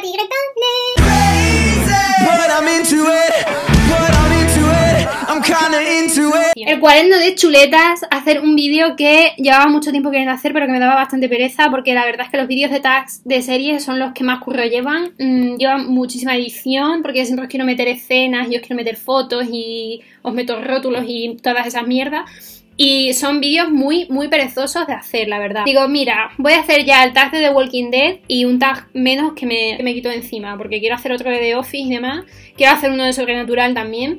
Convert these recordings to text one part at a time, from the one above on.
tigretones. El cuaderno de chuletas, hacer un vídeo que llevaba mucho tiempo queriendo hacer, pero que me daba bastante pereza, porque la verdad es que los vídeos de tags de series son los que más curro llevan. Llevan muchísima edición, porque yo siempre os quiero meter escenas y os quiero meter fotos y os meto rótulos y todas esas mierdas. Y son vídeos muy perezosos de hacer, la verdad. Digo, mira, voy a hacer ya el tag de The Walking Dead y un tag menos que me quito de encima, porque quiero hacer otro de The Office y demás. Quiero hacer uno de Sobrenatural también.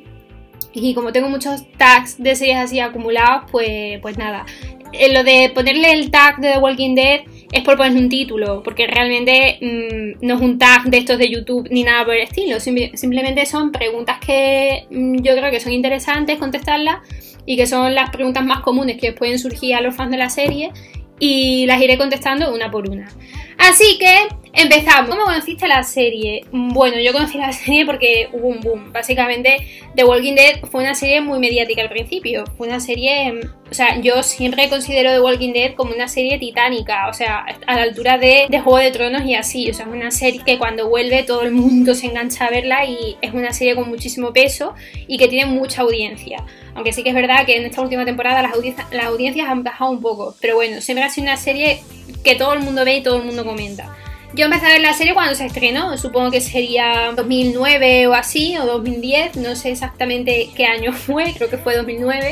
Y como tengo muchos tags de series así acumulados, pues nada. Lo de ponerle el tag de The Walking Dead es por poner un título, porque realmente no es un tag de estos de YouTube ni nada por el estilo. Simplemente son preguntas que yo creo que son interesantes contestarlas y que son las preguntas más comunes que pueden surgir a los fans de la serie, y las iré contestando una por una. Así que empezamos. ¿Cómo conociste la serie? Bueno, yo conocí la serie porque hubo un boom. Básicamente, The Walking Dead fue una serie muy mediática al principio. Fue una serie... O sea, yo siempre considero The Walking Dead como una serie titánica. O sea, a la altura de Juego de Tronos y así. O sea, es una serie que cuando vuelve todo el mundo se engancha a verla, y es una serie con muchísimo peso y que tiene mucha audiencia. Aunque sí que es verdad que en esta última temporada las audiencias han bajado un poco. Pero bueno, siempre ha sido una serie que todo el mundo ve y todo el mundo comenta. Yo empecé a ver la serie cuando se estrenó, supongo que sería 2009 o así, o 2010, no sé exactamente qué año fue, creo que fue 2009.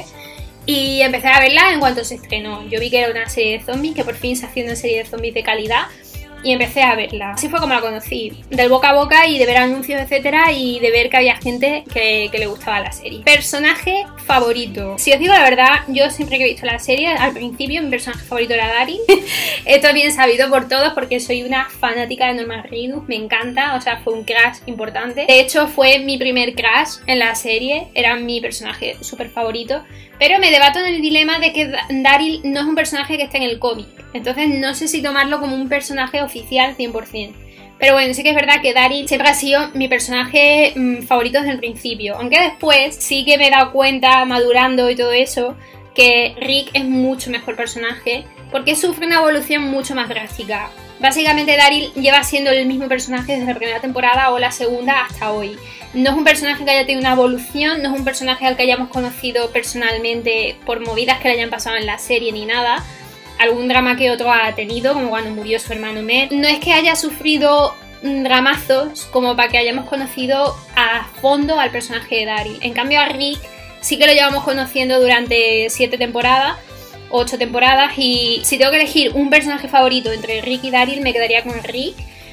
Y empecé a verla en cuanto se estrenó. Yo vi que era una serie de zombies, que por fin se hacía una serie de zombies de calidad, y empecé a verla. Así fue como la conocí, del boca a boca y de ver anuncios, etcétera, y de ver que había gente que le gustaba la serie. Personaje favorito. Si os digo la verdad, yo siempre que he visto la serie, al principio mi personaje favorito era Daryl. Esto es bien sabido por todos porque soy una fanática de Norman Reedus, me encanta, o sea, fue un crush importante. De hecho, fue mi primer crush en la serie, era mi personaje súper favorito. Pero me debato en el dilema de que Daryl no es un personaje que esté en el cómic. Entonces no sé si tomarlo como un personaje oficial 100%. Pero bueno, sí que es verdad que Daryl siempre ha sido mi personaje favorito desde el principio. Aunque después sí que me he dado cuenta, madurando y todo eso, que Rick es mucho mejor personaje porque sufre una evolución mucho más drástica. Básicamente Daryl lleva siendo el mismo personaje desde la primera temporada o la segunda hasta hoy. No es un personaje que haya tenido una evolución, no es un personaje al que hayamos conocido personalmente por movidas que le hayan pasado en la serie ni nada. Algún drama que otro ha tenido, como cuando murió su hermano Matt. No es que haya sufrido dramazos como para que hayamos conocido a fondo al personaje de Daryl. En cambio a Rick sí que lo llevamos conociendo durante 7 temporadas, 8 temporadas, y si tengo que elegir un personaje favorito entre Rick y Daryl, me quedaría con Rick,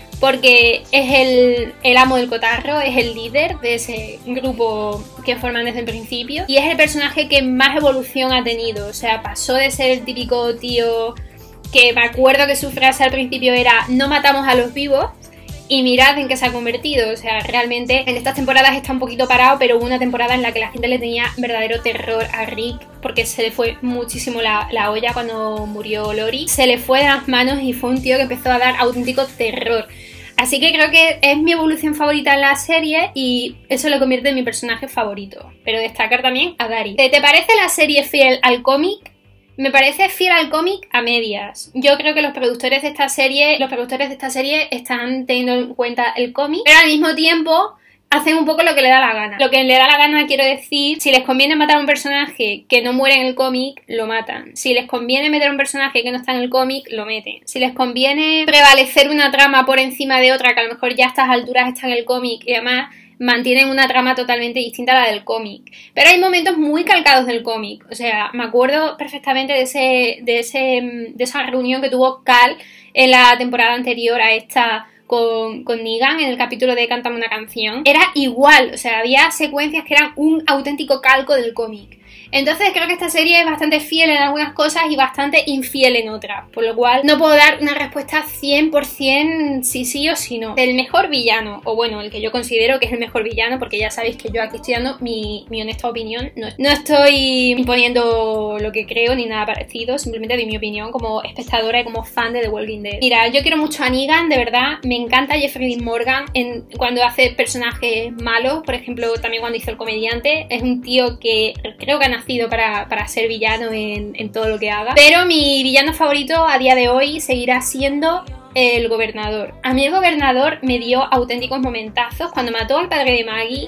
porque es el amo del cotarro, es el líder de ese grupo que forman desde el principio, y es el personaje que más evolución ha tenido. O sea, pasó de ser el típico tío que me acuerdo que su frase al principio era "no matamos a los vivos", y mirad en qué se ha convertido. O sea, realmente en estas temporadas está un poquito parado, pero hubo una temporada en la que la gente le tenía verdadero terror a Rick porque se le fue muchísimo la olla cuando murió Lori. Se le fue de las manos y fue un tío que empezó a dar auténtico terror. Así que creo que es mi evolución favorita en la serie y eso lo convierte en mi personaje favorito. Pero destacar también a Daryl. ¿Te parece la serie fiel al cómic? Me parece fiel al cómic a medias. Yo creo que los productores de esta serie están teniendo en cuenta el cómic, pero al mismo tiempo hacen un poco lo que le da la gana. Lo que le da la gana, quiero decir, si les conviene matar a un personaje que no muere en el cómic, lo matan. Si les conviene meter a un personaje que no está en el cómic, lo meten. Si les conviene prevalecer una trama por encima de otra, que a lo mejor ya a estas alturas está en el cómic y además mantienen una trama totalmente distinta a la del cómic. Pero hay momentos muy calcados del cómic. O sea, me acuerdo perfectamente de esa reunión que tuvo Cal en la temporada anterior a esta con Negan en el capítulo de Cántame una canción. Era igual, o sea, había secuencias que eran un auténtico calco del cómic. Entonces creo que esta serie es bastante fiel en algunas cosas y bastante infiel en otras, por lo cual no puedo dar una respuesta 100% si sí o si no. El mejor villano, o bueno, el que yo considero que es el mejor villano, porque ya sabéis que yo aquí estoy dando mi honesta opinión, no estoy imponiendo lo que creo ni nada parecido, simplemente doy mi opinión como espectadora y como fan de The Walking Dead. Mira, yo quiero mucho a Negan, de verdad, me encanta Jeffrey Dean Morgan cuando hace personajes malos, por ejemplo, también cuando hizo El Comediante, es un tío que creo que ha nacido para ser villano en todo lo que haga. Pero mi villano favorito a día de hoy seguirá siendo el gobernador. A mí el gobernador me dio auténticos momentazos cuando mató al padre de Maggie.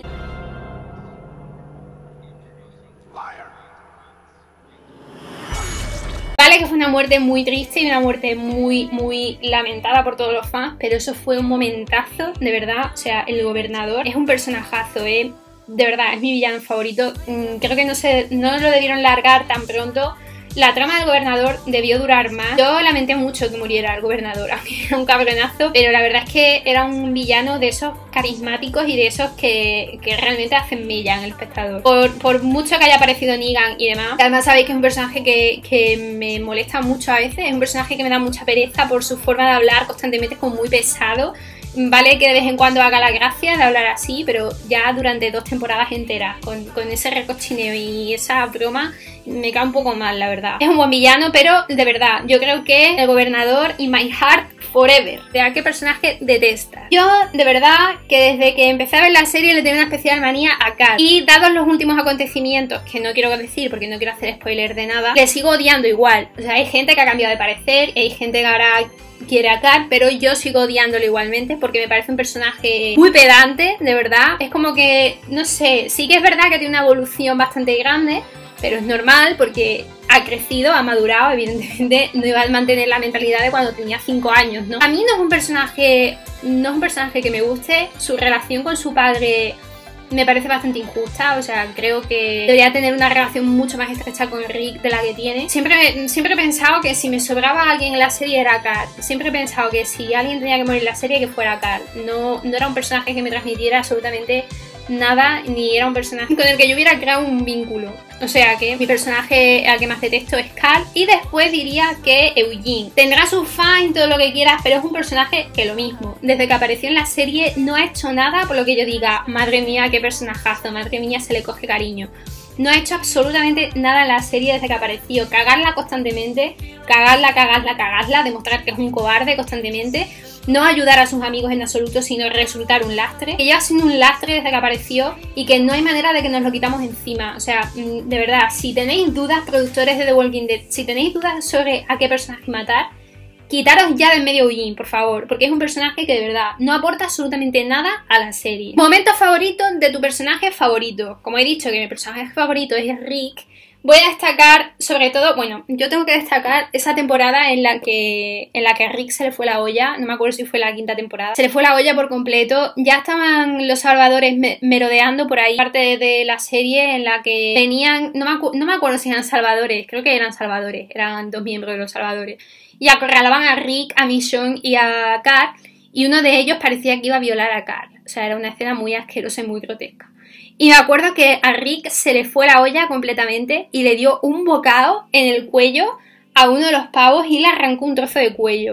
Vale que fue una muerte muy triste y una muerte muy lamentada por todos los fans, pero eso fue un momentazo, de verdad. O sea, el gobernador es un personajazo, de verdad, es mi villano favorito. Creo que no lo debieron largar tan pronto. La trama del gobernador debió durar más. Yo lamenté mucho que muriera el gobernador, aunque era un cabronazo, pero la verdad es que era un villano de esos carismáticos y de esos que realmente hacen mella en el espectador. Por mucho que haya aparecido Negan y demás, además sabéis que es un personaje que me molesta mucho a veces, es un personaje que me da mucha pereza por su forma de hablar constantemente, es como muy pesado. Vale que de vez en cuando haga la gracia de hablar así, pero ya durante 2 temporadas enteras con ese recochineo y esa broma me cae un poco mal, la verdad. Es un buen villano, pero de verdad, yo creo que el gobernador in my heart forever. O sea, ¿qué personaje detesta? Yo, de verdad, que desde que empecé a ver la serie le tengo una especial manía a Carl. Y dados los últimos acontecimientos, que no quiero decir porque no quiero hacer spoiler de nada, le sigo odiando igual. O sea, hay gente que ha cambiado de parecer, hay gente que ahora quiere a Carl, pero yo sigo odiándolo igualmente porque me parece un personaje muy pedante, de verdad. Es como que, no sé, sí que es verdad que tiene una evolución bastante grande, pero es normal porque ha crecido, ha madurado, evidentemente no iba a mantener la mentalidad de cuando tenía 5 años, ¿no? A mí no es un personaje que me guste. Su relación con su padre me parece bastante injusta, o sea, creo que debería tener una relación mucho más estrecha con Rick de la que tiene. Siempre he pensado que si me sobraba alguien en la serie era Carl. Siempre he pensado que si alguien tenía que morir en la serie que fuera Carl. No era un personaje que me transmitiera absolutamente nada, ni era un personaje con el que yo hubiera creado un vínculo. O sea que mi personaje al que más detesto es Carl. Y después diría que Eugene. Tendrá sus fans y todo lo que quieras, pero es un personaje que lo mismo. Desde que apareció en la serie no ha hecho nada por lo que yo diga, madre mía, qué personajazo, madre mía, se le coge cariño. No ha hecho absolutamente nada en la serie desde que apareció. Cagarla constantemente, cagarla, demostrar que es un cobarde constantemente. No ayudar a sus amigos en absoluto, sino resultar un lastre. Que lleva siendo un lastre desde que apareció y que no hay manera de que nos lo quitamos encima. O sea, de verdad, si tenéis dudas, productores de The Walking Dead, si tenéis dudas sobre a qué personaje matar, quitaros ya del medio Eugene, por favor, porque es un personaje que de verdad no aporta absolutamente nada a la serie. Momentos favoritos de tu personaje favorito. Como he dicho que mi personaje favorito es Rick, voy a destacar sobre todo, bueno, yo tengo que destacar esa temporada en la que a Rick se le fue la olla, no me acuerdo si fue la 5ª temporada, se le fue la olla por completo. Ya estaban los salvadores merodeando por ahí, parte de la serie en la que venían, no me acuerdo si eran salvadores, creo que eran salvadores, eran 2 miembros de los salvadores, y acorralaban a Rick, a Michonne y a Carl, y uno de ellos parecía que iba a violar a Carl. O sea, era una escena muy asquerosa y muy grotesca. Y me acuerdo que a Rick se le fue la olla completamente y le dio un bocado en el cuello a uno de los pavos y le arrancó un trozo de cuello.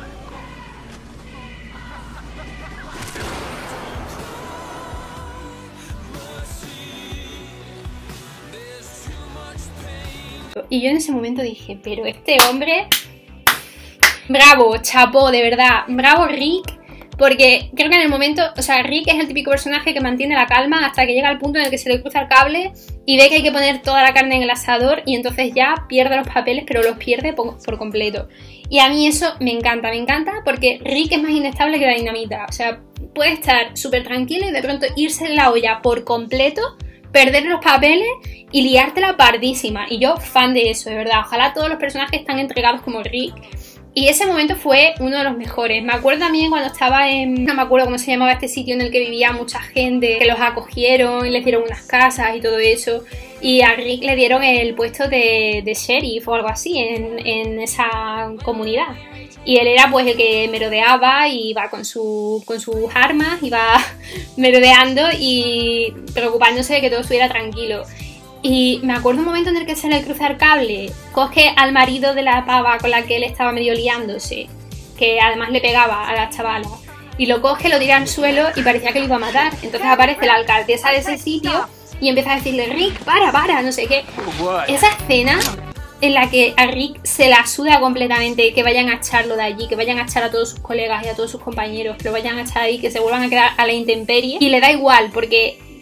Y yo en ese momento dije, pero este hombre, bravo, chapó, de verdad, bravo Rick. Porque creo que en el momento, o sea, Rick es el típico personaje que mantiene la calma hasta que llega al punto en el que se le cruza el cable y ve que hay que poner toda la carne en el asador y entonces ya pierde los papeles, pero los pierde por completo. Y a mí eso me encanta porque Rick es más inestable que la dinamita. O sea, puede estar súper tranquilo y de pronto irse en la olla por completo, perder los papeles y liártela pardísima. Y yo fan de eso, de verdad. Ojalá todos los personajes están entregados como Rick. Y ese momento fue uno de los mejores. Me acuerdo también cuando estaba en... no me acuerdo cómo se llamaba este sitio en el que vivía mucha gente, que los acogieron, les dieron unas casas y todo eso. Y a Rick le dieron el puesto de sheriff o algo así en esa comunidad. Y él era pues el que merodeaba y iba con sus armas, iba merodeando y preocupándose de que todo estuviera tranquilo. Y me acuerdo un momento en el que se le cruza el cable, coge al marido de la pava con la que él estaba medio liándose, que además le pegaba a la chavala, y lo coge, lo tira al suelo y parecía que lo iba a matar. Entonces aparece la alcaldesa de ese sitio y empieza a decirle, Rick, para, no sé qué. Esa escena en la que a Rick se la suda completamente, que vayan a echarlo de allí, que vayan a echar a todos sus colegas y a todos sus compañeros, que lo vayan a echar ahí, que se vuelvan a quedar a la intemperie, y le da igual porque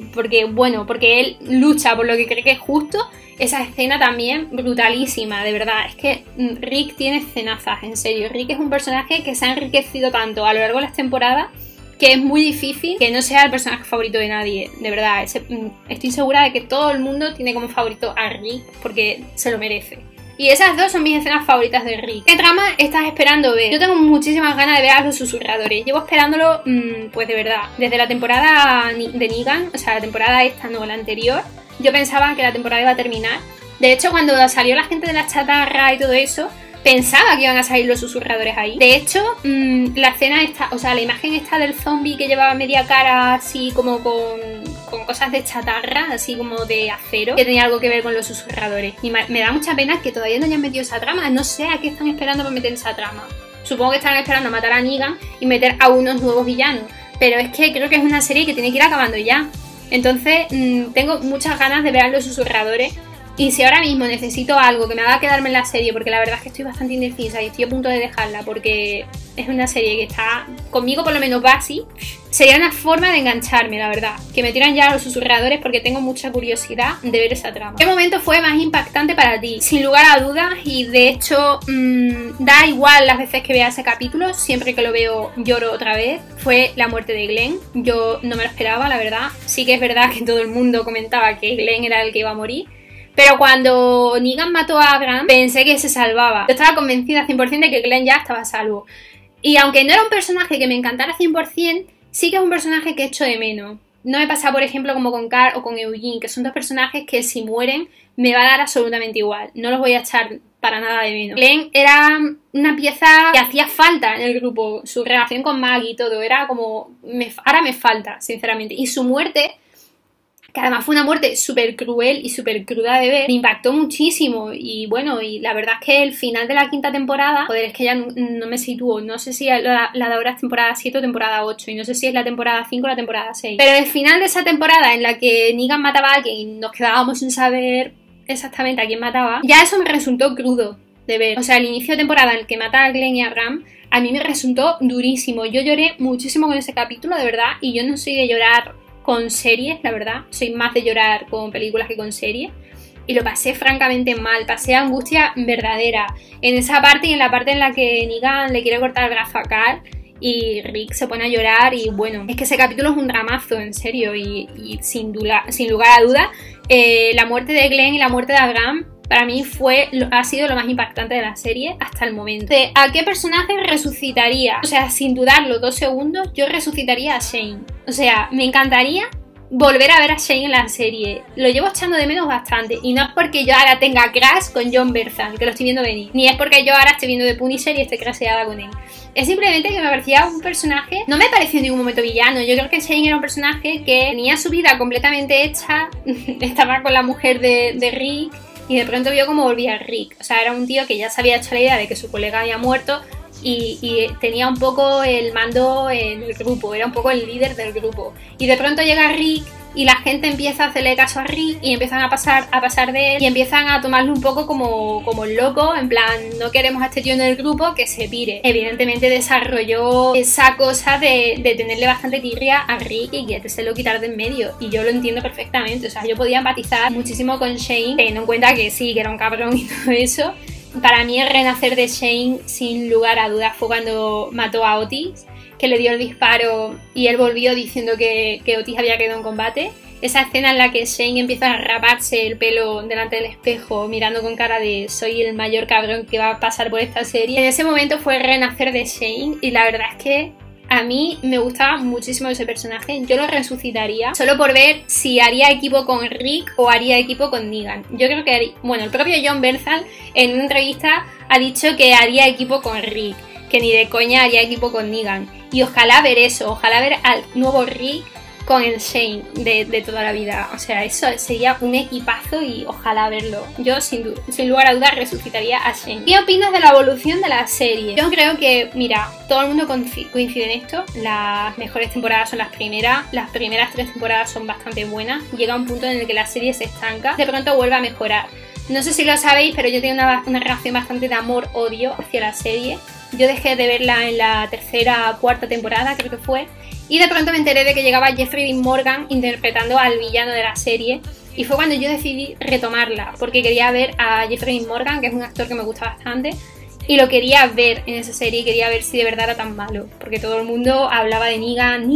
porque él lucha por lo que cree que es justo. Esa escena también brutalísima, de verdad. Es que Rick tiene escenazas, en serio. Rick es un personaje que se ha enriquecido tanto a lo largo de las temporadas que es muy difícil que no sea el personaje favorito de nadie, de verdad. Estoy segura de que todo el mundo tiene como favorito a Rick porque se lo merece. Y esas dos son mis escenas favoritas de Rick. ¿Qué trama estás esperando ver? Yo tengo muchísimas ganas de ver a los susurradores. Llevo esperándolo, pues de verdad, desde la temporada de Negan, o sea, la temporada esta, no, la anterior. Yo pensaba que la temporada iba a terminar. De hecho, cuando salió la gente de la chatarra y todo eso, pensaba que iban a salir los susurradores ahí. De hecho, la escena esta, o sea, la imagen esta del zombie que llevaba media cara así como con cosas de chatarra, así como de acero, que tenía algo que ver con los susurradores. Y me da mucha pena que todavía no hayan metido esa trama. No sé a qué están esperando para meter esa trama. Supongo que están esperando matar a Negan y meter a unos nuevos villanos. Pero es que creo que es una serie que tiene que ir acabando ya. Entonces, tengo muchas ganas de ver a los susurradores. Y si ahora mismo necesito algo que me haga quedarme en la serie, porque la verdad es que estoy bastante indecisa y estoy a punto de dejarla porque es una serie que está conmigo, por lo menos va así, sería una forma de engancharme, la verdad. Que me tiran ya a los susurradores porque tengo mucha curiosidad de ver esa trama. ¿Qué momento fue más impactante para ti? Sin lugar a dudas, y de hecho da igual las veces que vea ese capítulo, siempre que lo veo lloro otra vez, fue la muerte de Glenn. Yo no me lo esperaba, la verdad. Sí que es verdad que todo el mundo comentaba que Glenn era el que iba a morir. Pero cuando Negan mató a Abraham, pensé que se salvaba. Yo estaba convencida 100% de que Glenn ya estaba a salvo. Y aunque no era un personaje que me encantara 100%, sí que es un personaje que echo de menos. No me pasa, por ejemplo, como con Carl o con Eugene, que son dos personajes que si mueren me va a dar absolutamente igual. No los voy a echar para nada de menos. Glenn era una pieza que hacía falta en el grupo. Su relación con Maggie y todo era como... ahora me falta, sinceramente. Y su muerte... que además fue una muerte súper cruel y súper cruda de ver, me impactó muchísimo. Y bueno, y la verdad es que el final de la quinta temporada, joder, es que ya no me sitúo, no sé si la de ahora es temporada 7 o temporada 8, y no sé si es la temporada 5 o la temporada 6, pero el final de esa temporada en la que Negan mataba a alguien y nos quedábamos sin saber exactamente a quién mataba, ya eso me resultó crudo de ver. O sea, el inicio de temporada en el que mata a Glenn y a Ram, a mí me resultó durísimo. Yo lloré muchísimo con ese capítulo, de verdad, y yo no soy de llorar con series, la verdad. Soy más de llorar con películas que con series. Y lo pasé francamente mal. Pasé angustia verdadera. En esa parte y en la parte en la que Negan le quiere cortar el brazo a Carl y Rick se pone a llorar. Y bueno, es que ese capítulo es un dramazo, en serio. Y sin lugar a duda, la muerte de Glenn y la muerte de Abraham para mí ha sido lo más impactante de la serie hasta el momento. ¿A qué personaje resucitaría? O sea, sin dudarlo 2 segundos, yo resucitaría a Shane. O sea, me encantaría volver a ver a Shane en la serie. Lo llevo echando de menos bastante. Y no es porque yo ahora tenga crush con Jon Bernthal, que lo estoy viendo venir. Ni es porque yo ahora esté viendo The Punisher y esté crasheada con él. Es simplemente que me parecía un personaje... No me pareció en ningún momento villano. Yo creo que Shane era un personaje que tenía su vida completamente hecha. Estaba con la mujer de Rick. Y de pronto vio cómo volvía Rick. O sea, era un tío que ya se había hecho la idea de que su colega había muerto y tenía un poco el mando en el grupo, era un poco el líder del grupo. Y de pronto llega Rick y la gente empieza a hacerle caso a Rick y empiezan a pasar de él y empiezan a tomarlo un poco como loco, en plan, no queremos a este tío en el grupo, que se pire. Evidentemente desarrolló esa cosa de tenerle bastante tirria a Rick y querérselo quitar de en medio, y yo lo entiendo perfectamente. O sea, yo podía empatizar muchísimo con Shane, teniendo en cuenta que sí, que era un cabrón y todo eso. Para mí el renacer de Shane, sin lugar a dudas, fue cuando mató a Otis, que le dio el disparo y él volvió diciendo que Otis había quedado en combate. Esa escena en la que Shane empieza a raparse el pelo delante del espejo, mirando con cara de soy el mayor cabrón que va a pasar por esta serie. En ese momento fue el renacer de Shane y la verdad es que a mí me gustaba muchísimo ese personaje. Yo lo resucitaría solo por ver si haría equipo con Rick o haría equipo con Negan. Yo creo que haría... Bueno, el propio Jon Bernthal en una entrevista ha dicho que haría equipo con Rick, que ni de coña haría equipo con Negan. Y ojalá ver eso, ojalá ver al nuevo Rick con el Shane de toda la vida. O sea, eso sería un equipazo y ojalá verlo. Yo sin lugar a dudas resucitaría a Shane. ¿Qué opinas de la evolución de la serie? Yo creo que, mira, todo el mundo coincide en esto. Las mejores temporadas son las primeras 3 temporadas son bastante buenas. Llega un punto en el que la serie se estanca, de pronto vuelve a mejorar. No sé si lo sabéis, pero yo tengo una relación bastante de amor-odio hacia la serie. Yo dejé de verla en la 3ª, 4ª temporada, creo que fue. y de pronto me enteré de que llegaba Jeffrey Dean Morgan interpretando al villano de la serie. Y fue cuando yo decidí retomarla, porque quería ver a Jeffrey Dean Morgan, que es un actor que me gusta bastante, y lo quería ver en esa serie, quería ver si de verdad era tan malo, porque todo el mundo hablaba de Negan,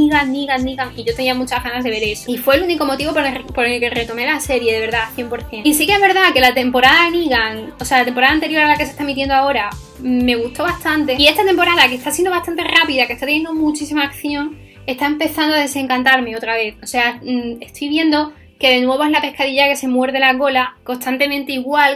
y yo tenía muchas ganas de ver eso. Y fue el único motivo por el que retomé la serie, de verdad, 100%. Y sí que es verdad que la temporada de Negan, o sea, la temporada anterior a la que se está emitiendo ahora, me gustó bastante. Y esta temporada, que está siendo bastante rápida, que está teniendo muchísima acción, está empezando a desencantarme otra vez. O sea, estoy viendo que de nuevo es la pescadilla que se muerde la cola, constantemente igual,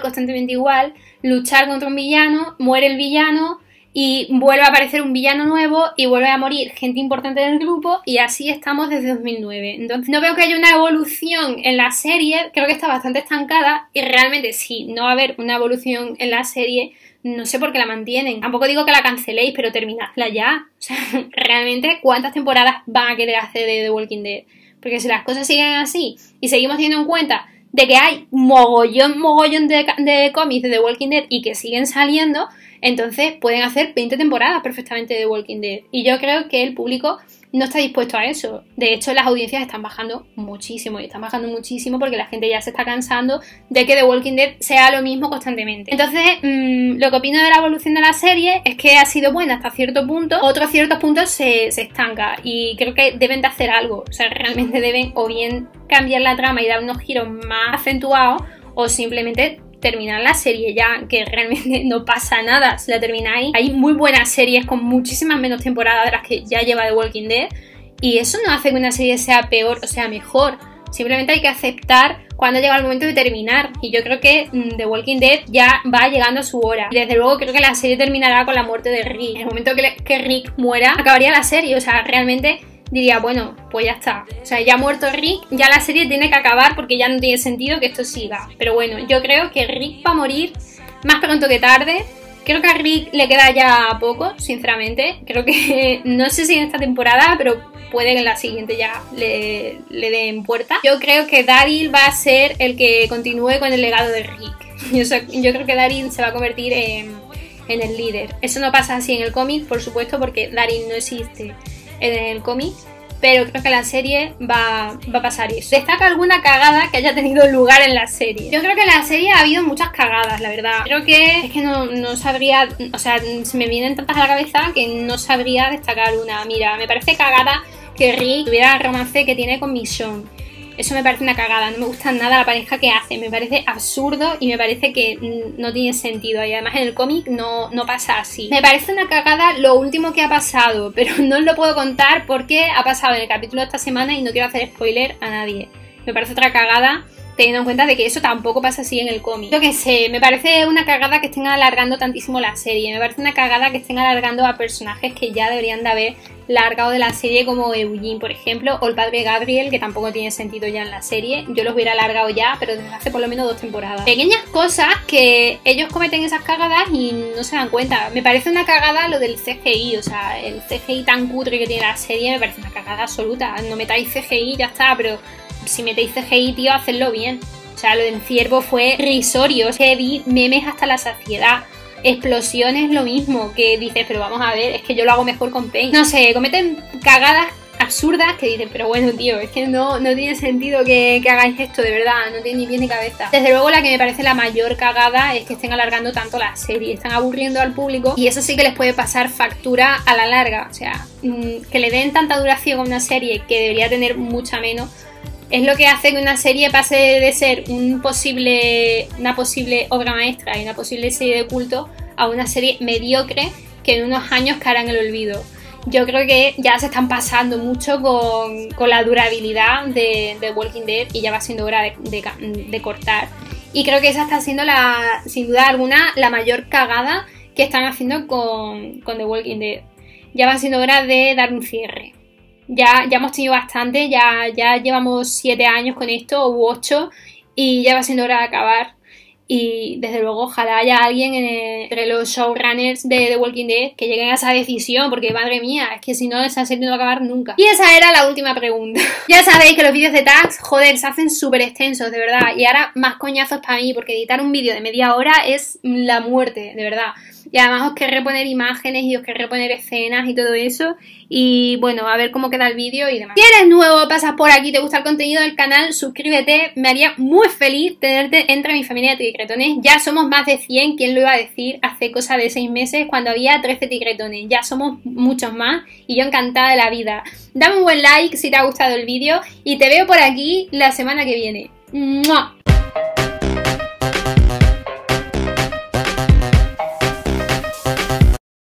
luchar contra un villano, muere el villano y vuelve a aparecer un villano nuevo y vuelve a morir gente importante del grupo, y así estamos desde 2009. Entonces no veo que haya una evolución en la serie, creo que está bastante estancada, y realmente si no va a haber una evolución en la serie, no sé por qué la mantienen. Tampoco digo que la canceléis, pero terminadla ya. O sea, realmente, ¿cuántas temporadas van a querer hacer de The Walking Dead? Porque si las cosas siguen así y seguimos teniendo en cuenta de que hay mogollón de cómics de The Walking Dead y que siguen saliendo, entonces pueden hacer 20 temporadas perfectamente de The Walking Dead. Y yo creo que el público no está dispuesto a eso. De hecho, las audiencias están bajando muchísimo, y están bajando muchísimo porque la gente ya se está cansando de que The Walking Dead sea lo mismo constantemente. Entonces, lo que opino de la evolución de la serie es que ha sido buena hasta cierto punto, otros ciertos puntos se estanca, y creo que deben de hacer algo. O sea, realmente deben o bien cambiar la trama y dar unos giros más acentuados, o simplemente terminar la serie ya, que realmente no pasa nada si la termináis. Hay muy buenas series con muchísimas menos temporadas de las que ya lleva The Walking Dead, y eso no hace que una serie sea peor o sea mejor. Simplemente hay que aceptar cuando llega el momento de terminar, y yo creo que The Walking Dead ya va llegando a su hora. Y desde luego creo que la serie terminará con la muerte de Rick. En el momento que Rick muera, acabaría la serie. O sea, realmente diría, bueno, pues ya está. O sea, ya ha muerto Rick, ya la serie tiene que acabar, porque ya no tiene sentido que esto siga. Pero bueno, yo creo que Rick va a morir más pronto que tarde. Creo que a Rick le queda ya poco, sinceramente. Creo que, no sé si en esta temporada, pero puede que en la siguiente ya le den puerta. Yo creo que Daryl va a ser el que continúe con el legado de Rick. Yo creo que Daryl se va a convertir en el líder. Eso no pasa así en el cómic, por supuesto, porque Daryl no existe en el cómic, pero creo que la serie va a pasar eso. Destaca alguna cagada que haya tenido lugar en la serie. Yo creo que en la serie ha habido muchas cagadas, la verdad. Creo que es que no sabría, o sea, se me vienen tantas a la cabeza que no sabría destacar una. Mira, me parece cagada que Rick tuviera el romance que tiene con Michonne. Eso me parece una cagada, no me gusta nada la pareja que hace, me parece absurdo y me parece que no tiene sentido, y además en el cómic no pasa así. Me parece una cagada lo último que ha pasado, pero no os lo puedo contar porque ha pasado en el capítulo de esta semana y no quiero hacer spoiler a nadie. Me parece otra cagada, teniendo en cuenta de que eso tampoco pasa así en el cómic. Yo qué sé, me parece una cagada que estén alargando tantísimo la serie, me parece una cagada que estén alargando a personajes que ya deberían de haber largado de la serie, como Eugene, por ejemplo, o el padre Gabriel, que tampoco tiene sentido ya en la serie. Yo los hubiera alargado ya, pero desde hace por lo menos 2 temporadas. Pequeñas cosas que ellos cometen esas cagadas y no se dan cuenta. Me parece una cagada lo del CGI, o sea, el CGI tan cutre que tiene la serie me parece una cagada absoluta. No metáis CGI, ya está, pero si metéis CGI, tío, hacedlo bien. O sea, lo del ciervo fue risorio, que vi memes hasta la saciedad. Explosiones, lo mismo, que dices, pero vamos a ver, es que yo lo hago mejor con Paint. No sé, cometen cagadas absurdas que dices, pero bueno, tío, es que no tiene sentido que hagáis esto, de verdad, no tiene ni pie ni cabeza. Desde luego la que me parece la mayor cagada es que estén alargando tanto la serie, están aburriendo al público, y eso sí que les puede pasar factura a la larga. O sea, que le den tanta duración a una serie que debería tener mucha menos, es lo que hace que una serie pase de ser una posible obra maestra y una posible serie de culto a una serie mediocre que en unos años caerá en el olvido. Yo creo que ya se están pasando mucho con la durabilidad de Walking Dead, y ya va siendo hora de cortar. Y creo que esa está siendo, sin duda alguna, la mayor cagada que están haciendo con The Walking Dead. Ya va siendo hora de dar un cierre. Ya hemos tenido bastante, ya llevamos 7 años con esto, u 8, y ya va siendo hora de acabar. Y desde luego ojalá haya alguien entre los showrunners de The Walking Dead que lleguen a esa decisión, porque madre mía, es que si no esa serie no va a acabar nunca. Y esa era la última pregunta. Ya sabéis que los vídeos de tags, joder, se hacen súper extensos, de verdad, y ahora más coñazos para mí, porque editar un vídeo de media hora es la muerte, de verdad. y además os querré poner imágenes y os querré poner escenas y todo eso. Y bueno, a ver cómo queda el vídeo y demás. Si eres nuevo, pasas por aquí, te gusta el contenido del canal, suscríbete, me haría muy feliz tenerte entre mi familia de tigretones. Ya somos más de 100, ¿quién lo iba a decir? Hace cosa de 6 meses cuando había 13 tigretones, ya somos muchos más y yo encantada de la vida. Dame un buen like si te ha gustado el vídeo y te veo por aquí la semana que viene. ¡Mua!